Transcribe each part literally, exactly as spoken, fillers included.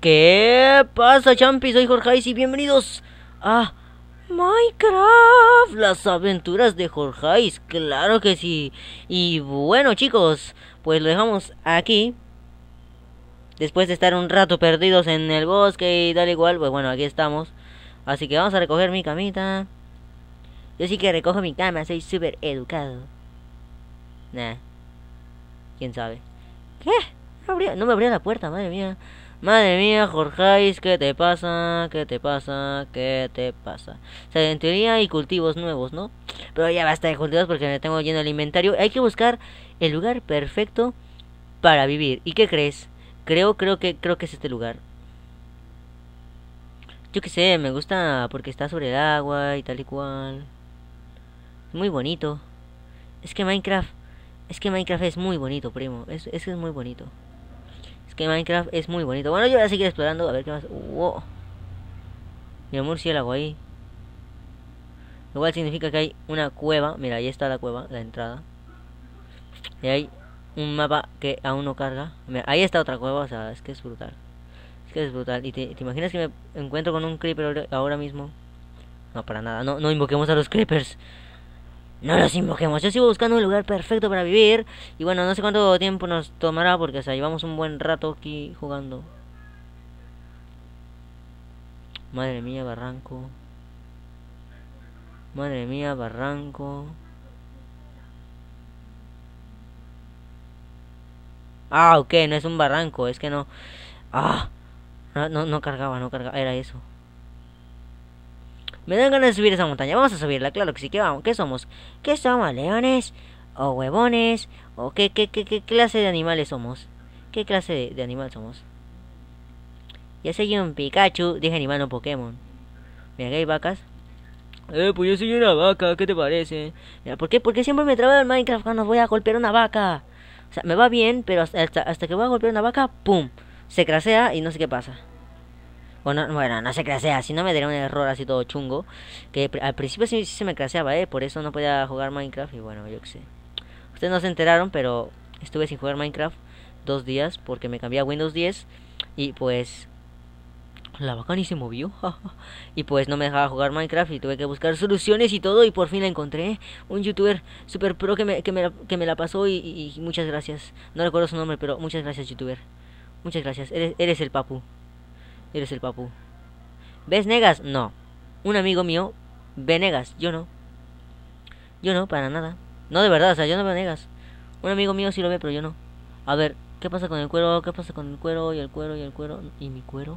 ¿Qué pasa, Champi? Soy Jorgeis y bienvenidos a Minecraft, las aventuras de Jorgeis, claro que sí. Y bueno, chicos, pues lo dejamos aquí. Después de estar un rato perdidos en el bosque y tal igual, pues bueno, aquí estamos. Así que vamos a recoger mi camita. Yo sí que recojo mi cama, soy súper educado. Nah, quién sabe. ¿Qué? Abría- no me abría la puerta, madre mía. Madre mía, Jorgeis, ¿qué te pasa? ¿Qué te pasa? ¿Qué te pasa? O sea, en teoría hay cultivos nuevos, ¿no? Pero ya basta de cultivos porque me tengo lleno el inventario. Hay que buscar el lugar perfecto para vivir. ¿Y qué crees? Creo, creo que, creo que es este lugar. Yo qué sé, me gusta porque está sobre el agua y tal y cual. Es muy bonito. Es que Minecraft, es que Minecraft es muy bonito, primo. Es, es que es muy bonito. Es que Minecraft es muy bonito. Bueno, yo voy a seguir explorando a ver qué más. Wow. Mira, un murciélago ahí. Lo cual significa que hay una cueva. Mira, ahí está la cueva, la entrada. Y hay un mapa que aún no carga. Mira, ahí está otra cueva, o sea, es que es brutal. Es que es brutal. ¿Y te, te imaginas que me encuentro con un creeper ahora mismo? No, para nada. No, no invoquemos a los creepers. No los invoquemos. Yo sigo buscando un lugar perfecto para vivir. Y bueno, no sé cuánto tiempo nos tomará porque, o sea, llevamos un buen rato aquí jugando. Madre mía, barranco. Madre mía, barranco. Ah, ok, no es un barranco, es que no. Ah, no, no, no cargaba, no cargaba, era eso. Me dan ganas de subir esa montaña, vamos a subirla, claro que sí, ¿qué vamos? ¿Qué somos? ¿Qué somos? ¿Leones? ¿O huevones? ¿O qué, qué, qué, qué clase de animales somos? ¿Qué clase de, de animal somos? Yo soy un Pikachu, dije animal, no Pokémon. Mira, que hay vacas. Eh, pues yo soy una vaca, ¿qué te parece? Mira, ¿por qué? Porque siempre me traba el Minecraft cuando voy a golpear una vaca. O sea, me va bien, pero hasta, hasta, hasta que voy a golpear una vaca, ¡pum! Se crasea y no sé qué pasa. Bueno, bueno, no se crasea, si no me daría un error así todo chungo. Que al principio sí, sí se me craseaba, ¿eh? Por eso no podía jugar Minecraft y bueno, yo qué sé. Ustedes no se enteraron, pero estuve sin jugar Minecraft dos días porque me cambié a Windows diez. Y pues la vaca ni se movió. Y pues no me dejaba jugar Minecraft y tuve que buscar soluciones y todo. Y por fin la encontré. Un youtuber super pro que me, que me, la, que me la pasó. Y, y, y muchas gracias. No recuerdo su nombre, pero muchas gracias, youtuber. Muchas gracias. Eres, eres el papu. Eres el papu. ¿Ves Negas? No. Un amigo mío ve Negas. Yo no. Yo no, para nada. No, de verdad, o sea, yo no veo Negas. Un amigo mío sí lo ve, pero yo no. A ver, ¿qué pasa con el cuero? ¿Qué pasa con el cuero? Y el cuero, y el cuero. ¿Y mi cuero?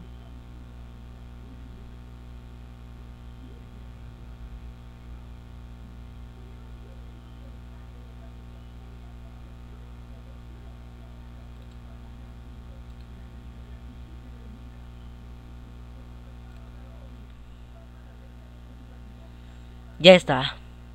Ya está.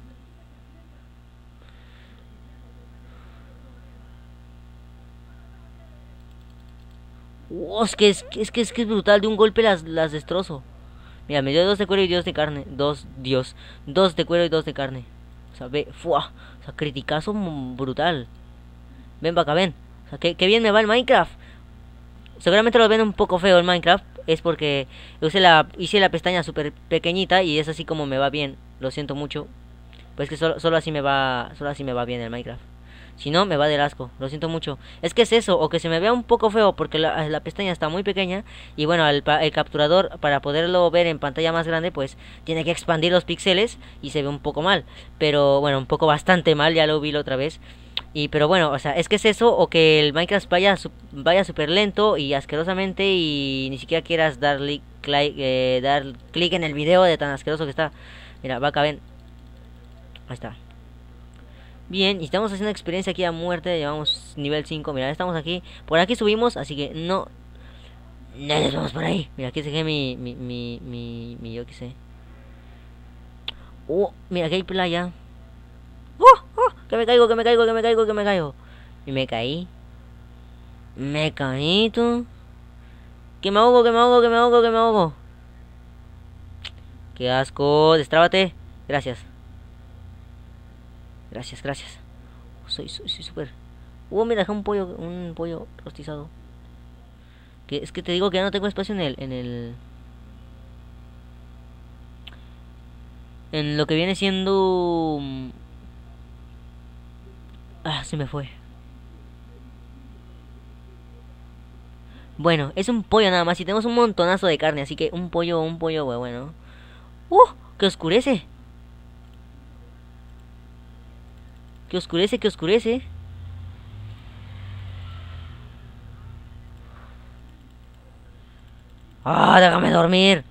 Oh, es que es, es que es que es brutal. De un golpe las, las destrozo. Mira, me dio dos de cuero y dos de carne. Dos, Dios. Dos de cuero y dos de carne. O sea, ve, ¡fua! O sea, criticazo brutal. Ven para acá, ven. O sea, que, que bien me va el Minecraft. Seguramente lo ven un poco feo el Minecraft. Es porque usé la, hice la pestaña súper pequeñita y es así como me va bien. Lo siento mucho. Pues que solo, solo así me va. Solo así me va bien el Minecraft. Si no, me va del asco. Lo siento mucho. Es que es eso. O que se me vea un poco feo porque la, la pestaña está muy pequeña. Y bueno, el, el capturador, para poderlo ver en pantalla más grande, pues tiene que expandir los píxeles. Y se ve un poco mal. Pero bueno, un poco bastante mal. Ya lo vi la otra vez. Y pero bueno, o sea, es que es eso. O que el Minecraft vaya, vaya súper lento y asquerosamente. Y ni siquiera quieras darle clic eh, dar clic en el video de tan asqueroso que está. Mira, vaca, ven. Ahí está. Bien, y estamos haciendo experiencia aquí a muerte. Llevamos nivel cinco. Mira, estamos aquí. Por aquí subimos, así que no. No nos vamos por ahí. Mira, aquí dejé mi. Mi. Mi. Mi. mi yo qué sé. Oh, mira, aquí hay playa. Oh, oh, que me caigo, que me caigo, que me caigo, que me caigo. Y me caí. Me caí, tú. Que me ahogo, que me ahogo, que me ahogo, que me ahogo. Qué asco. Destrábate. Gracias. Gracias, gracias. Soy, soy, soy súper. Uh, mira, dejé un pollo, un pollo rostizado. Que es que te digo que ya no tengo espacio en el... En el... En lo que viene siendo... Ah, se me fue. Bueno, es un pollo nada más. Y tenemos un montonazo de carne. Así que un pollo, un pollo, güey, bueno. ¡Uh! Que oscurece. Que oscurece, que oscurece. ¡Ah! Déjame dormir.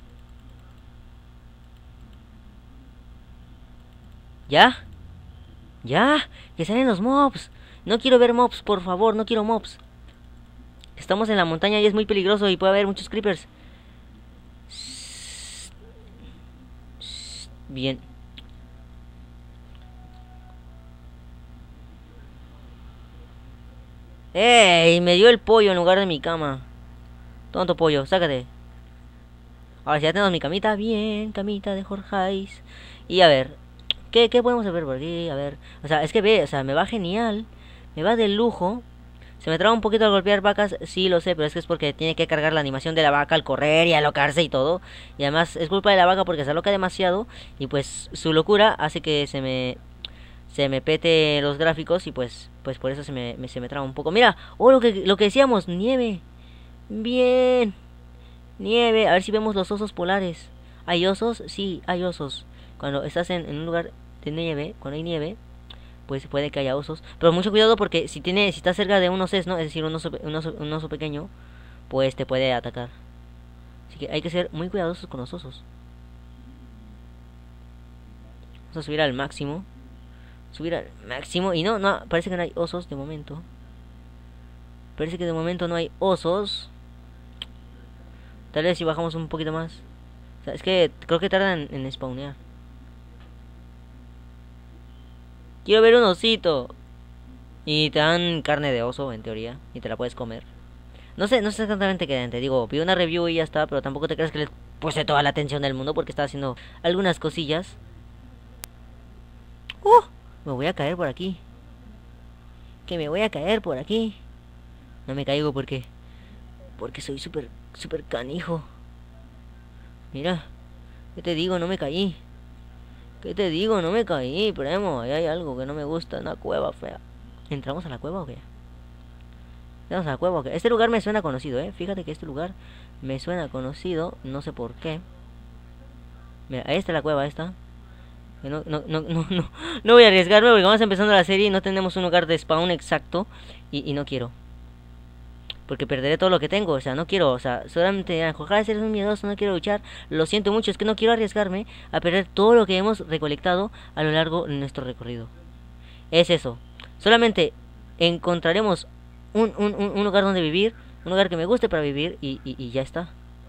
¿Ya? ¿Ya? Que salen los mobs. No quiero ver mobs, por favor. No quiero mobs. Estamos en la montaña y es muy peligroso y puede haber muchos creepers. Bien. ¡Ey! Me dio el pollo en lugar de mi cama. Tonto pollo, sácate. Ahora sí, ya tenemos mi camita. Bien, camita de Jorgeis. Y a ver, ¿qué, ¿qué podemos hacer por aquí? A ver, o sea, es que ve, o sea, me va genial. Me va de lujo. Se me traba un poquito al golpear vacas, sí lo sé, pero es que es porque tiene que cargar la animación de la vaca al correr y alocarse y todo. Y además es culpa de la vaca porque se aloca demasiado y pues su locura hace que se me se me pete los gráficos y pues pues por eso se me, me se me traba un poco. Mira, oh, lo que lo que decíamos, nieve. Bien. Nieve, a ver si vemos los osos polares. ¿Hay osos? Sí, hay osos. Cuando estás en, en un lugar de nieve, cuando hay nieve, pues puede que haya osos. Pero mucho cuidado porque si tiene, si está cerca de un osesno, es decir, un oso, un oso, un oso pequeño, pues te puede atacar. Así que hay que ser muy cuidadosos con los osos. Vamos a subir al máximo. Subir al máximo. Y no, no, parece que no hay osos de momento. Parece que de momento no hay osos. Tal vez si bajamos un poquito más. O sea, es que creo que tardan en, en spawnear. Quiero ver un osito. Y te dan carne de oso, en teoría. Y te la puedes comer. No sé, no sé exactamente qué te digo. Vi una review y ya está. Pero tampoco te creas que le puse toda la atención del mundo. Porque estaba haciendo algunas cosillas. ¡Uh! Me voy a caer por aquí. Que me voy a caer por aquí. No me caigo porque... Porque soy súper, súper canijo. Mira. ¿Qué te digo? No me caí. ¿Qué te digo? No me caí, primo. Ahí hay algo que no me gusta. Una cueva fea. ¿Entramos a la cueva o qué? ¿Entramos a la cueva o qué? Este lugar me suena conocido, ¿eh? Fíjate que este lugar me suena conocido. No sé por qué. Mira, ahí está la cueva, esta. No, no, no, no, no. No voy a arriesgarme porque vamos empezando la serie y no tenemos un lugar de spawn exacto. Y, y no quiero. Porque perderé todo lo que tengo, o sea, no quiero, o sea, solamente Jorge, eres un miedoso, no quiero luchar, lo siento mucho, es que no quiero arriesgarme a perder todo lo que hemos recolectado a lo largo de nuestro recorrido. Es eso, solamente encontraremos un, un, un, un lugar donde vivir, un lugar que me guste para vivir y, y, y ya está.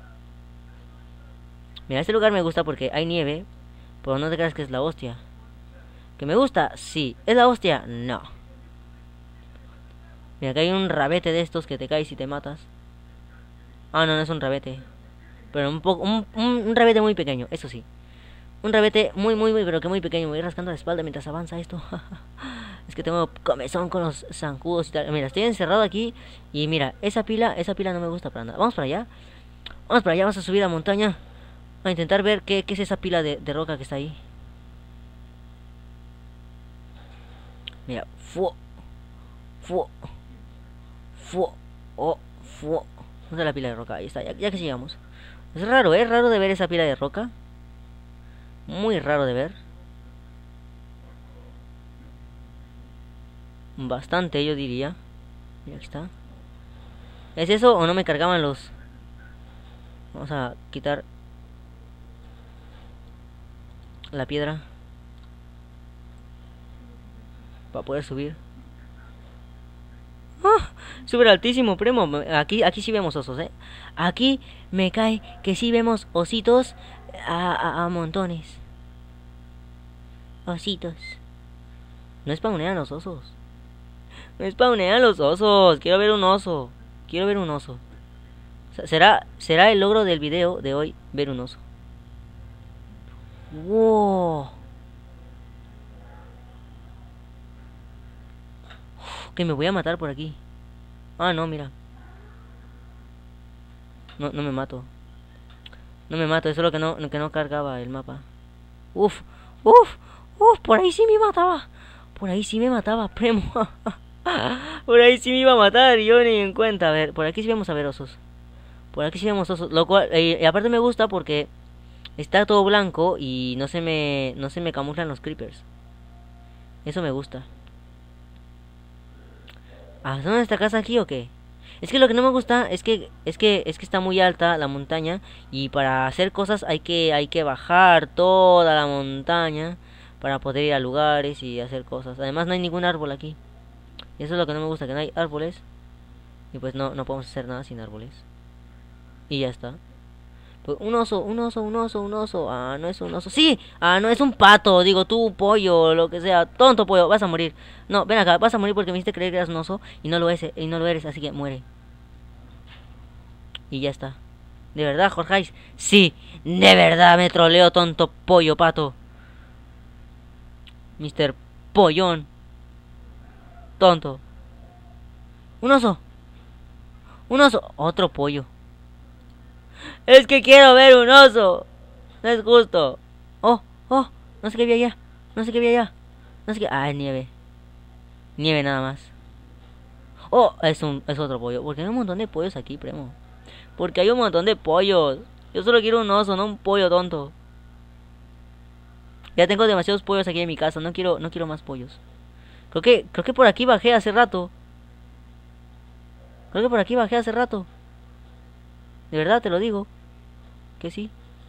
Mira, este lugar me gusta porque hay nieve, pero no te creas que es la hostia. ¿Que me gusta? Sí. ¿Es la hostia? No. Mira, acá hay un rabete de estos que te caes y te matas. Ah, no, no es un rabete. Pero un poco, un, un, un rabete muy pequeño, eso sí. Un rabete muy, muy, muy, pero que muy pequeño. Me voy rascando la espalda mientras avanza esto. Es que tengo comezón con los zancudos y tal. Mira, estoy encerrado aquí. Y mira, esa pila, esa pila no me gusta para nada. Vamos para allá. Vamos para allá, vamos a subir a la montaña. A intentar ver qué, qué es esa pila de, de roca que está ahí. Mira, fu, fu, fu, oh, fu. ¿Dónde está la pila de roca? Ahí está, ya, ya que llegamos. Es raro, ¿eh? Es raro de ver esa pila de roca. Muy raro de ver. Bastante, yo diría. Mira, aquí está. ¿Es eso o no me cargaban los...? Vamos a quitar la piedra para poder subir. ¡Ah! Súper altísimo, primo. Aquí, aquí sí vemos osos, ¿eh? Aquí me cae que sí vemos ositos a, a, a montones. Ositos. No spawnean los osos. No spawnean los osos. Quiero ver un oso. Quiero ver un oso. O sea, será, será el logro del video de hoy ver un oso. ¡Wow! Que me voy a matar por aquí. Ah, no, mira. No, no me mato. No me mato, eso es lo que no, que no cargaba el mapa. Uf, uf, uf, por ahí sí me mataba. Por ahí sí me mataba, primo. Por ahí sí me iba a matar y yo ni en cuenta. A ver, por aquí sí vamos a ver osos. Por aquí sí vemos osos. Lo cual, eh, y aparte me gusta porque está todo blanco y no se me, no se me camuflan los creepers. Eso me gusta. ¿Ah, ¿son esta casa aquí o qué? Es que lo que no me gusta es que es que es que está muy alta la montaña y para hacer cosas hay que hay que bajar toda la montaña para poder ir a lugares y hacer cosas. Además no hay ningún árbol aquí. Y eso es lo que no me gusta, que no hay árboles y pues no no podemos hacer nada sin árboles. Y ya está. Pues un oso, un oso, un oso, un oso. Ah, no es un oso. Sí, ah, no es un pato. Digo, tú, pollo, lo que sea. Tonto pollo, vas a morir. No, ven acá, vas a morir porque me hiciste creer que eras un oso y no lo eres, y no lo eres, así que muere. Y ya está. ¿De verdad, Jorge? Sí, de verdad me troleo, tonto pollo pato. Mister Pollón. Tonto. Un oso. Un oso. Otro pollo. Es que quiero ver un oso. No es justo. Oh, oh. No sé qué vi allá. No sé qué vi allá. No sé qué. Ah, nieve. Nieve nada más. Oh, es un es otro pollo. Porque hay un montón de pollos aquí, primo. Porque hay un montón de pollos. Yo solo quiero un oso, no un pollo tonto. Ya tengo demasiados pollos aquí en mi casa. No quiero, no quiero más pollos. Creo que, creo que por aquí bajé hace rato. Creo que por aquí bajé hace rato. De verdad te lo digo. Que sí.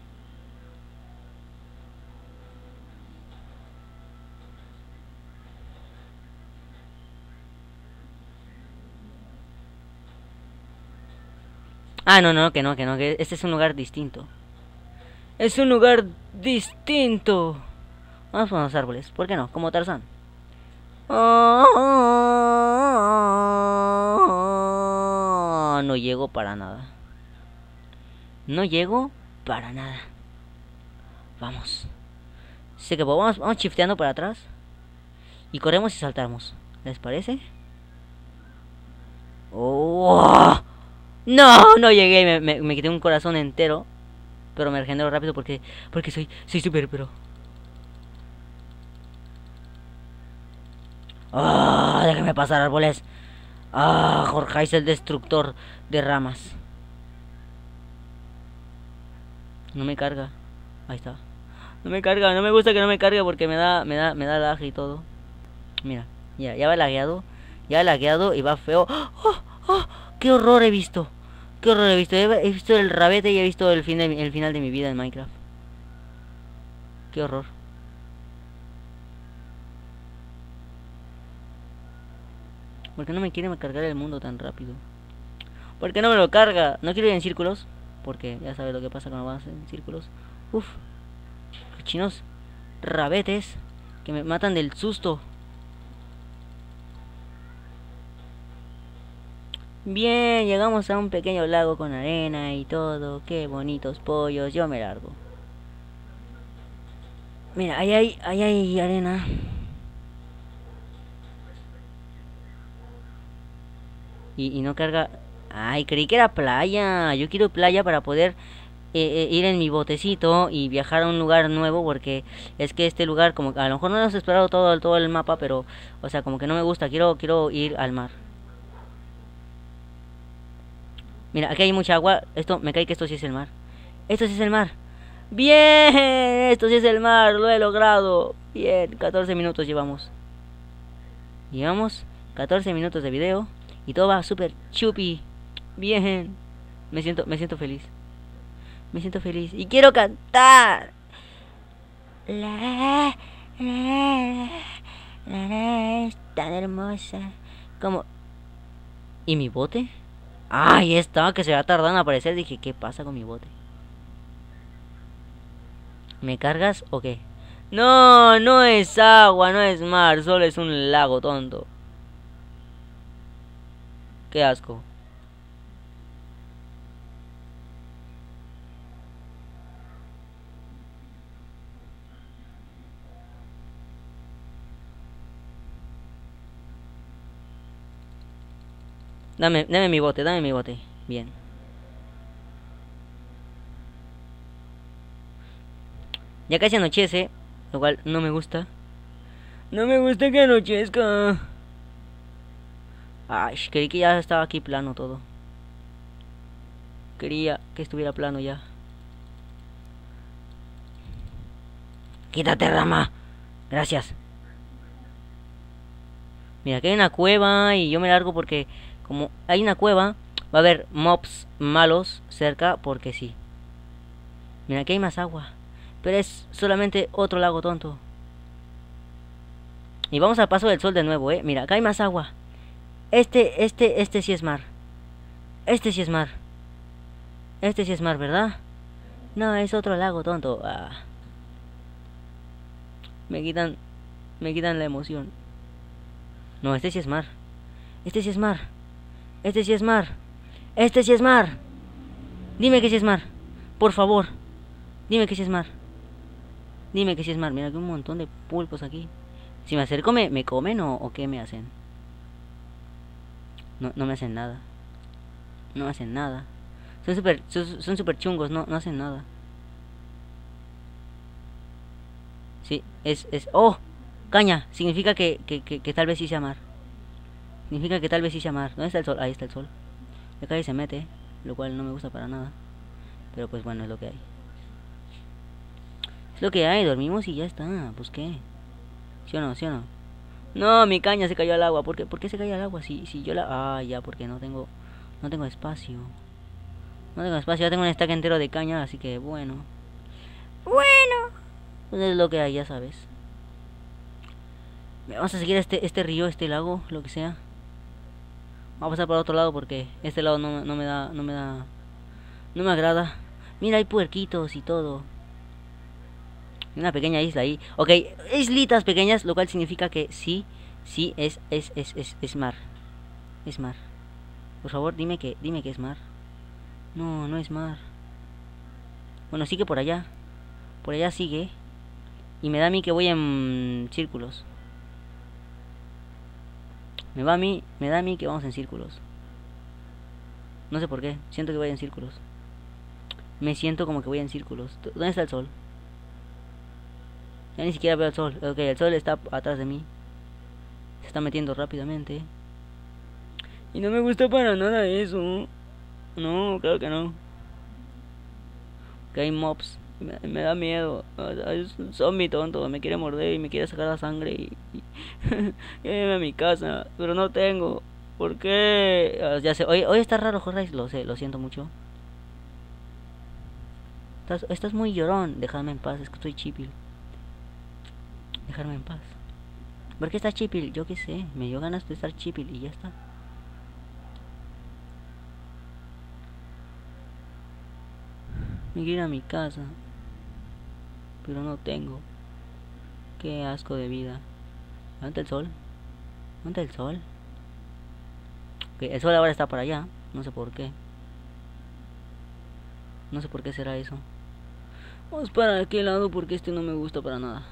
Ah, no, no, que no, que no, que este es un lugar distinto. Es un lugar distinto. Vamos por los árboles, ¿por qué no? Como Tarzán. Oh, no llego para nada. No llego para nada. Vamos. Sé que vamos, vamos shifteando para atrás. Y corremos y saltamos. ¿Les parece? Oh, no, no llegué. Me, me, me quité un corazón entero. Pero me regenero rápido porque porque soy soy super pro. Ah, oh, déjame pasar, árboles. Ah, oh, Jorge es el destructor de ramas. No me carga. Ahí está. No me carga, no me gusta que no me cargue porque me da me da me da lag y todo. Mira, ya ya va lagueado. Ya va lagueado y va feo. ¡Oh, oh! ¡Qué horror he visto! ¡Qué horror he visto! He, he visto el rabete y he visto el, fin de, el final de mi vida en Minecraft. ¡Qué horror! ¿Por qué no me quiere cargar el mundo tan rápido? ¿Por qué no me lo carga? No quiero ir en círculos. Porque ya sabes lo que pasa cuando vas en círculos. Uf. Chinos rabetes que me matan del susto. Bien, llegamos a un pequeño lago con arena y todo. Qué bonitos pollos. Yo me largo. Mira, ahí hay, ahí hay arena. Y, y no carga. Ay, creí que era playa. Yo quiero playa para poder eh, eh, ir en mi botecito y viajar a un lugar nuevo. Porque es que este lugar, como a lo mejor no hemos explorado todo, todo el mapa, pero, o sea, como que no me gusta. Quiero, quiero ir al mar. Mira, aquí hay mucha agua. Esto, me cae que esto sí es el mar. Esto sí es el mar. Bien, esto sí es el mar. Lo he logrado. Bien, catorce minutos llevamos. Llevamos catorce minutos de video. Y todo va súper chupi. Bien. Me siento, me siento feliz. Me siento feliz. Y quiero cantar. La, la, la, la, es tan hermosa. Como... ¿Y mi bote? Ahí está, que se va a tardar en aparecer. Dije, ¿qué pasa con mi bote? ¿Me cargas o qué? No, no es agua, no es mar. Solo es un lago tonto. Qué asco. Dame, dame mi bote, dame mi bote. Bien. Ya casi anochece, lo cual no me gusta. No me gusta que anochezca. Ay, creí que ya estaba aquí plano todo. Quería que estuviera plano ya. Quítate, rama. Gracias. Mira, aquí hay una cueva y yo me largo porque como hay una cueva, va a haber mobs malos cerca porque sí. Mira, aquí hay más agua. Pero es solamente otro lago tonto. Y vamos al paso del sol de nuevo, eh. Mira, acá hay más agua. Este, este, este sí es mar. Este sí es mar. Este sí es mar, ¿verdad? No, es otro lago tonto. Ah. Me quitan, me quitan la emoción. No, este sí es mar. Este sí es mar. Este sí es mar. Este sí es mar. Dime que sí es mar. Por favor. Dime que sí es mar. Dime que sí es mar. Mira que un montón de pulpos aquí. Si me acerco, ¿me, me comen o, o qué me hacen? No, no me hacen nada. No me hacen nada. Son super, son, son super chungos, no, no hacen nada. Sí, es, es... ¡Oh! Caña, significa que, que, que, que tal vez sí sea mar. Significa que tal vez sí sea mar. ¿Dónde está el sol? Ahí está el sol. Acá ahí se mete, lo cual no me gusta para nada. Pero pues bueno, es lo que hay. Es lo que hay, dormimos y ya está. Pues qué. ¿Sí o no? ¿Sí o no? No, mi caña se cayó al agua. ¿Por qué, ¿Por qué se cayó al agua? Si, si yo la... Ah, ya, porque no tengo... No tengo espacio. No tengo espacio, ya tengo un stack entero de caña, así que bueno. Bueno. Pues es lo que hay, ya sabes. Vamos a seguir este, este río, este lago, lo que sea. Vamos a pasar por otro lado porque este lado no, no me da... No me da... No me agrada. Mira, hay puerquitos y todo. Una pequeña isla ahí. Ok, islitas pequeñas, lo cual significa que sí, sí, es, es, es, es, es mar. Es mar. Por favor, dime que, dime que es mar. No, no es mar. Bueno, sigue por allá. Por allá sigue. Y me da a mí que voy en círculos. Me va a mí, me da a mí que vamos en círculos. No sé por qué, siento que voy en círculos. Me siento como que voy en círculos. ¿Dónde está el sol? Ya ni siquiera veo el sol. Ok, el sol está atrás de mí. Se está metiendo rápidamente. Y no me gusta para nada eso. No, claro que no. Que hay mobs. Me, me da miedo. Es un zombie tonto. Me quiere morder y me quiere sacar la sangre. Y, y irme a mi casa. Pero no tengo. ¿Por qué? Uh, ya sé. Hoy, hoy está raro, Jorge. Lo sé, lo siento mucho. Estás, estás muy llorón. Déjame en paz. Es que estoy chipil. Dejarme en paz. ¿Por qué estás chipil? Yo qué sé. Me dio ganas de estar chipil y ya está. Me quiero ir a mi casa. Pero no tengo. Qué asco de vida. ¿Dónde está el sol? ¿Dónde está el sol? Okay, el sol ahora está por allá. No sé por qué. No sé por qué será eso. Vamos para aquel lado porque este no me gusta para nada.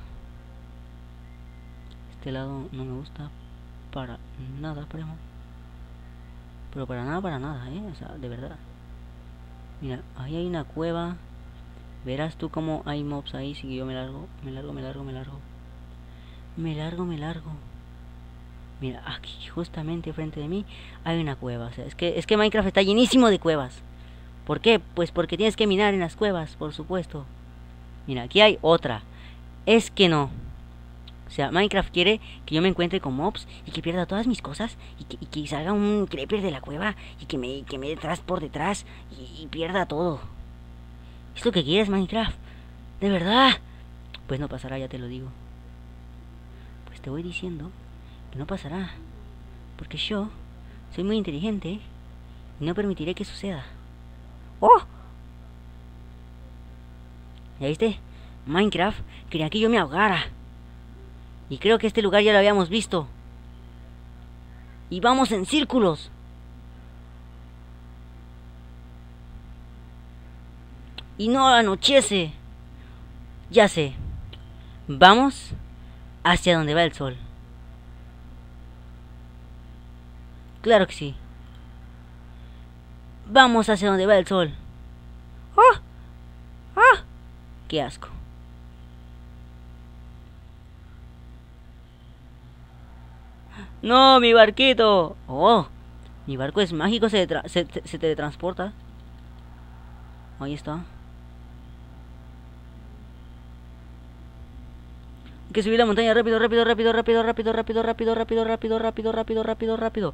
Este lado no me gusta para nada, primo. Pero para nada, para nada, eh. O sea, de verdad. Mira, ahí hay una cueva. Verás tú cómo hay mobs ahí. Si yo me largo, me largo, me largo, me largo. Me largo, me largo. Mira, aquí justamente frente de mí hay una cueva. O sea, es que, es que Minecraft está llenísimo de cuevas. ¿Por qué? Pues porque tienes que minar en las cuevas, por supuesto. Mira, aquí hay otra. Es que no. O sea, Minecraft quiere que yo me encuentre con mobs y que pierda todas mis cosas y que, y que salga un creeper de la cueva y que me, que me detrás por detrás y, y pierda todo. ¿Es lo que quieres, Minecraft? ¿De verdad? Pues no pasará, ya te lo digo. Pues te voy diciendo que no pasará. Porque yo soy muy inteligente y no permitiré que suceda. ¡Oh! ¿Ya viste? Minecraft quería que yo me ahogara. Y creo que este lugar ya lo habíamos visto. Y vamos en círculos. Y no anochece. Ya sé. Vamos hacia donde va el sol. Claro que sí. Vamos hacia donde va el sol. ¡Oh! ¡Ah! ¡Qué asco! No, mi barquito. Oh, mi barco es mágico, se, se, se, se teletransporta. Ahí está. Hay que subir la montaña rápido, rápido, rápido, rápido, rápido, rápido, rápido, rápido, rápido, rápido, rápido, rápido, rápido.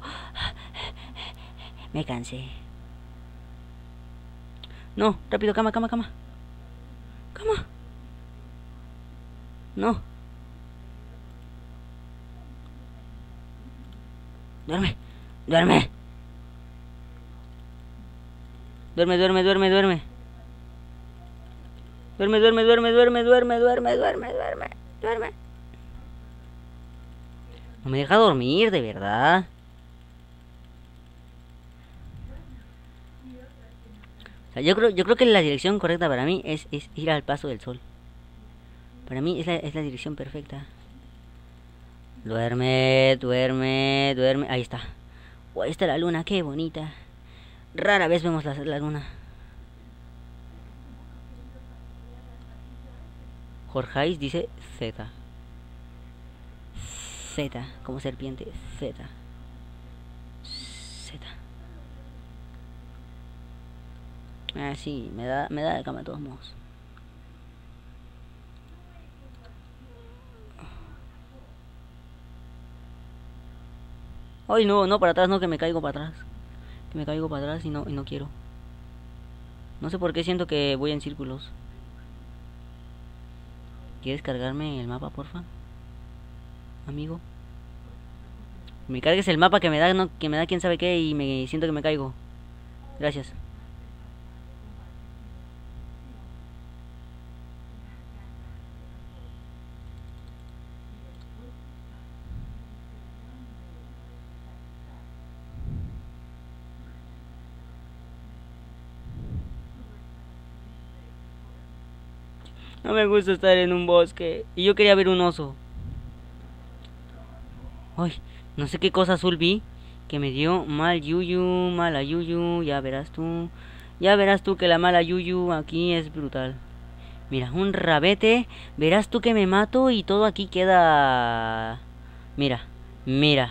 Me cansé. No, rápido, cama, cama, cama. Cama. No. Duerme, duerme. Duerme, duerme, duerme, duerme. Duerme, duerme, duerme, duerme, duerme, duerme, duerme, duerme, duerme. No me deja dormir, de verdad. O sea, yo creo, yo creo que la dirección correcta para mí es, es ir al paso del sol. Para mí es la, es la dirección perfecta. Duerme, duerme, duerme. Ahí está. Oh, ahí está la luna, qué bonita. Rara vez vemos la, la luna. Jorgeis dice Z. Z, como serpiente. Z. Z. Ah, sí, me da, me da de cama de todos modos. Ay, no, no, para atrás, no, que me caigo para atrás. Que me caigo para atrás y no, y no quiero. No sé por qué siento que voy en círculos. ¿Quieres cargarme el mapa, porfa? Amigo. Me cargues el mapa que me da, no, que me da quién sabe qué y me siento que me caigo. Gracias. No me gusta estar en un bosque. Y yo quería ver un oso. Ay, no sé qué cosa azul vi que me dio mal yuyu, mala yuyu. Ya verás tú. Ya verás tú que la mala yuyu aquí es brutal. Mira, un rabete. Verás tú que me mato y todo aquí queda... Mira, mira.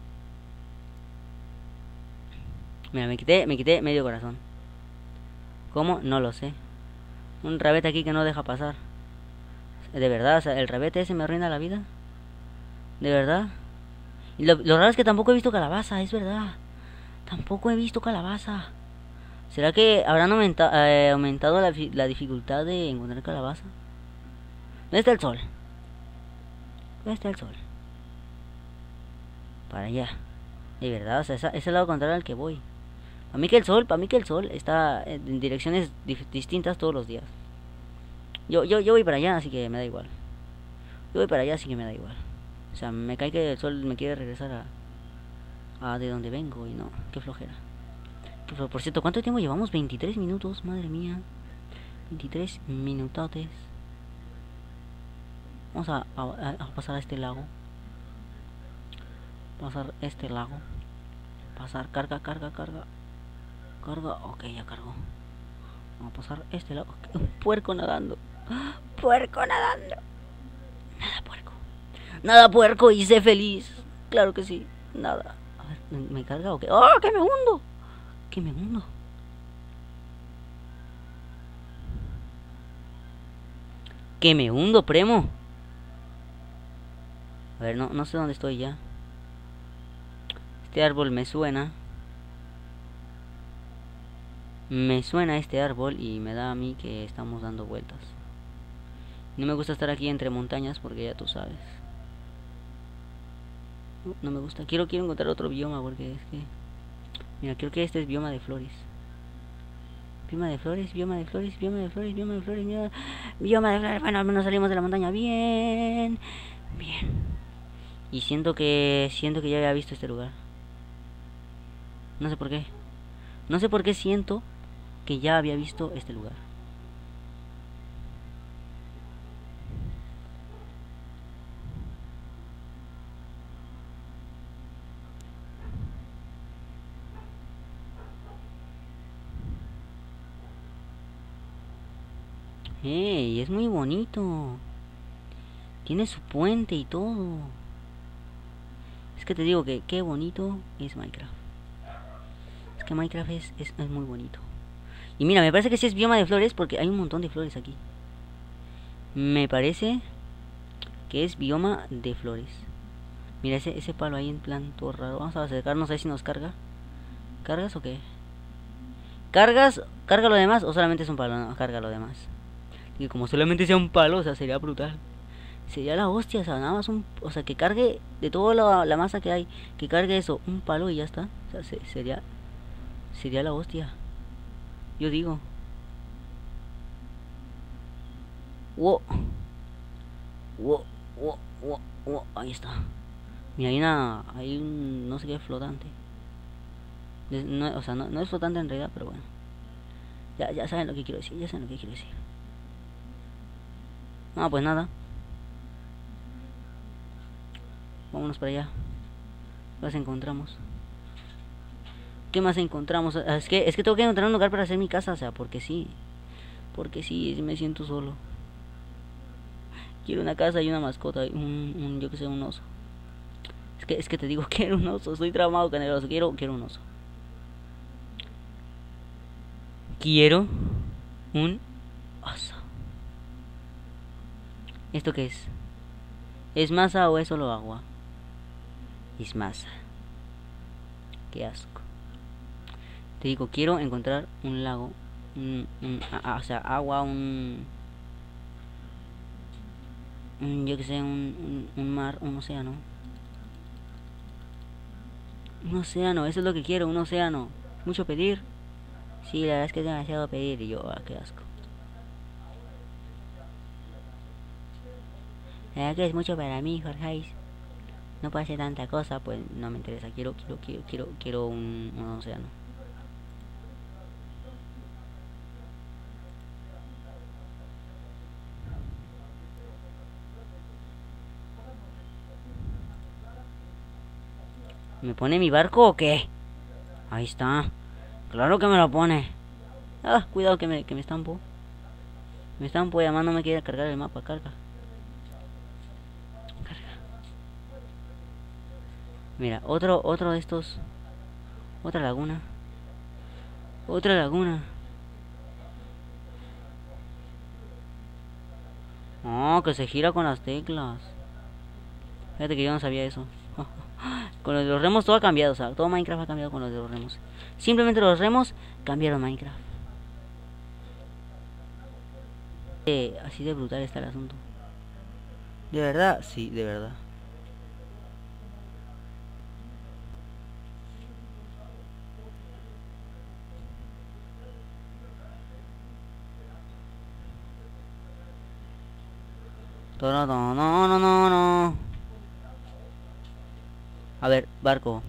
Mira, me quité, me quité medio corazón. ¿Cómo? No lo sé. Un rabete aquí que no deja pasar. De verdad, o sea, el rabete ese me arruina la vida. De verdad. Y lo, lo raro es que tampoco he visto calabaza, es verdad. Tampoco he visto calabaza. ¿Será que habrán aumenta, eh, aumentado la, la dificultad de encontrar calabaza? ¿Dónde está el sol? ¿Dónde está el sol? Para allá. De verdad, o sea, esa, ese es el lado contrario al que voy. Para mí que el sol, para mí que el sol está en direcciones distintas todos los días. Yo, yo, yo voy para allá, así que me da igual. Yo voy para allá, así que me da igual. O sea, me cae que el sol me quiere regresar a, a de donde vengo y no, qué flojera. Por, por cierto, ¿cuánto tiempo llevamos? veintitrés minutos, madre mía. veintitrés minutotes. Vamos a, a, a pasar a este lago. Pasar este lago. Pasar, carga, carga, carga. Carga, ok, ya cargó. Vamos a pasar este lago. Un puerco nadando. Puerco nadando. Nada puerco. Nada puerco y sé feliz. Claro que sí. Nada. A ver, ¿me, me carga o qué? ¡Oh, que me hundo! Que me hundo. Que me hundo, primo. A ver, no, no sé dónde estoy ya. Este árbol me suena. Me suena este árbol y me da a mí que estamos dando vueltas. No me gusta estar aquí entre montañas porque ya tú sabes. No, no me gusta. Quiero, quiero encontrar otro bioma porque es que... Mira, creo que este es bioma de flores. Bioma de flores, bioma de flores, bioma de flores, bioma de flores, bioma, bioma de flores. Bueno, al menos salimos de la montaña. Bien. Bien. Y siento que... Siento que ya había visto este lugar. No sé por qué. No sé por qué siento que ya había visto este lugar. ¡Ey! Es muy bonito. Tiene su puente y todo. Es que te digo que qué bonito es Minecraft. Es que Minecraft es, es, es muy bonito. Y mira, me parece que sí es bioma de flores porque hay un montón de flores aquí. Me parece que es bioma de flores. Mira ese, ese palo ahí en plan todo raro. Vamos a acercarnos a ver si nos carga. ¿Cargas o qué? ¿Cargas? ¿Carga lo demás o solamente es un palo? No, carga lo demás. Y como solamente sea un palo, o sea, sería brutal. Sería la hostia, o sea, nada más un... O sea, que cargue de toda la, la masa que hay. Que cargue eso, un palo y ya está. O sea, se, sería... Sería la hostia. Yo digo. Wow. Wow, wow, wow, wow. Ahí está. Mira, hay una... Hay un... No sé qué flotante. No, o sea, no, no es flotante en realidad, pero bueno. Ya, ya saben lo que quiero decir, ya saben lo que quiero decir. No, pues nada. Vámonos para allá. ¿Qué más encontramos? ¿Qué más encontramos? Es que, es que tengo que encontrar un lugar para hacer mi casa, o sea, porque sí. Porque sí, me siento solo. Quiero una casa y una mascota, un, un yo que sé, un oso. Es que, es que te digo, quiero un oso, estoy traumado con el oso, quiero, quiero un oso. Quiero un oso. ¿Esto qué es? ¿Es masa o es solo agua? Es masa. Qué asco. Te digo, quiero encontrar un lago. Un, un, a, o sea, agua, un... un yo que sé, un, un, un mar, un océano. Un océano, eso es lo que quiero, un océano. ¿Mucho pedir? Sí, la verdad es que es demasiado pedir. Y yo, ah, qué asco. La verdad que es mucho para mí, Jorge. No puedo hacer tanta cosa, pues no me interesa. Quiero, quiero, quiero, quiero, quiero un, un océano. ¿Me pone mi barco o qué? Ahí está. Claro que me lo pone. Ah, cuidado que me, que me estampo. Me estampo y además no me quiere cargar el mapa. Carga. Carga. Mira, otro, otro de estos. Otra laguna. Otra laguna. Oh, que se gira con las teclas. Fíjate que yo no sabía eso. Con los de los remos todo ha cambiado, o sea, todo Minecraft ha cambiado con los de los remos. Simplemente los remos cambiaron Minecraft. Eh, así de brutal está el asunto. ¿De verdad? Sí, de verdad. No, no, no, no, no, no. A ver, barco.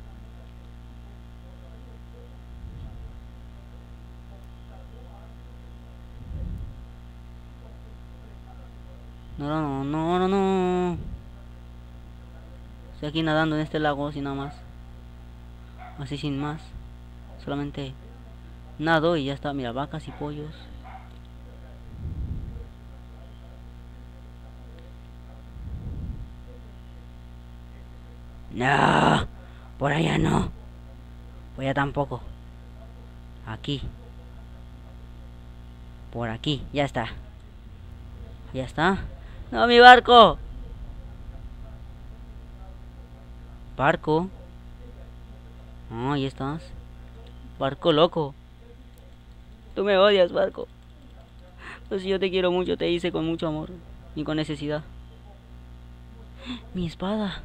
No, no, no, no, no. Estoy aquí nadando en este lago sin nada más. Así sin más. Solamente nado y ya está. Mira, vacas y pollos. No, por allá no. Por allá tampoco. Aquí. Por aquí, ya está. Ya está. No, mi barco. Barco. Oh, ahí estás. Barco loco. Tú me odias, barco. Pues yo te quiero mucho, te hice con mucho amor y con necesidad. Mi espada.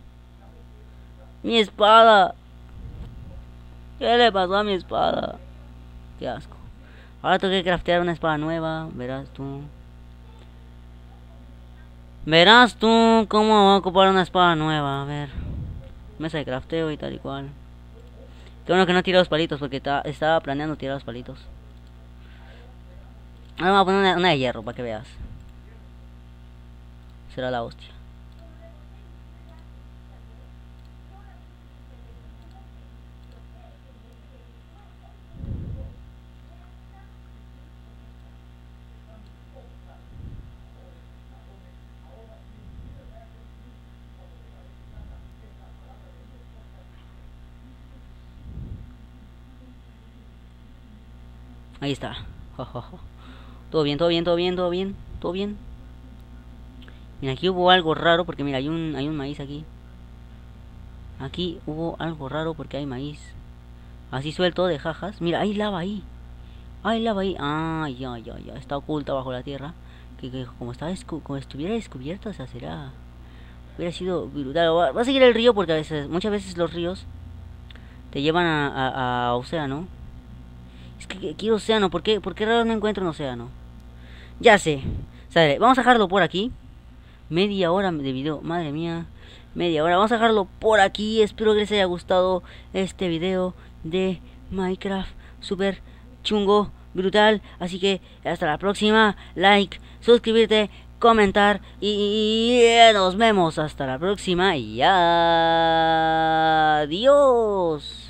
Mi espada. ¿Qué le pasó a mi espada? Qué asco. Ahora tengo que craftear una espada nueva. Verás tú. Verás tú cómo voy a ocupar una espada nueva. A ver. Mesa de crafteo y tal y cual. Qué bueno que no tiré los palitos porque ta, estaba planeando tirar los palitos. Ahora vamos a poner una, una de hierro para que veas. Será la hostia. Ahí está. Jo, jo, jo. Todo bien, todo bien, todo bien, todo bien, todo bien. Mira, aquí hubo algo raro porque mira, hay un, hay un maíz aquí. Aquí hubo algo raro porque hay maíz. Así suelto de jajas. Mira, hay lava ahí. Hay lava ahí. Ah, ya, ya, ya. Está oculta bajo la tierra. Que, que como, está como estuviera descubierta, o sea, será... Hubiera sido brutal. Va, va a seguir el río porque a veces, muchas veces los ríos te llevan a, a, a océano. Es que quiero océano. ¿Por qué, ¿Por qué raro no encuentro un océano? Ya sé. Sale, vamos a dejarlo por aquí. Media hora de video. Madre mía. Media hora. Vamos a dejarlo por aquí. Espero que les haya gustado este video de Minecraft. Súper chungo. Brutal. Así que hasta la próxima. Like. Suscribirte. Comentar. Y nos vemos hasta la próxima. Y adiós.